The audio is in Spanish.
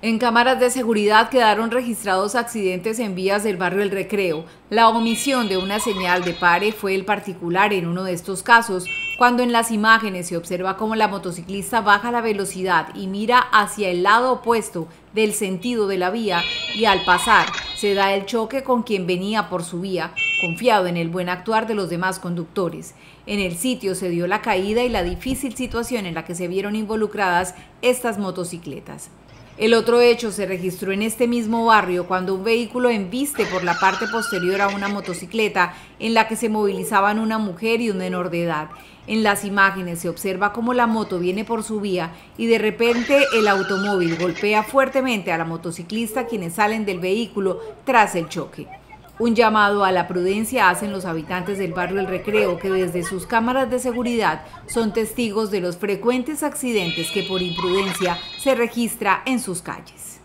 En cámaras de seguridad quedaron registrados accidentes en vías del barrio El Recreo. La omisión de una señal de pare fue el particular en uno de estos casos, cuando en las imágenes se observa cómo la motociclista baja la velocidad y mira hacia el lado opuesto del sentido de la vía y al pasar se da el choque con quien venía por su vía, confiado en el buen actuar de los demás conductores. En el sitio se dio la caída y la difícil situación en la que se vieron involucradas estas motocicletas. El otro hecho se registró en este mismo barrio cuando un vehículo embiste por la parte posterior a una motocicleta en la que se movilizaban una mujer y un menor de edad. En las imágenes se observa cómo la moto viene por su vía y de repente el automóvil golpea fuertemente a la motociclista, quienes salen del vehículo tras el choque. Un llamado a la prudencia hacen los habitantes del barrio El Recreo, que desde sus cámaras de seguridad son testigos de los frecuentes accidentes que por imprudencia se registra en sus calles.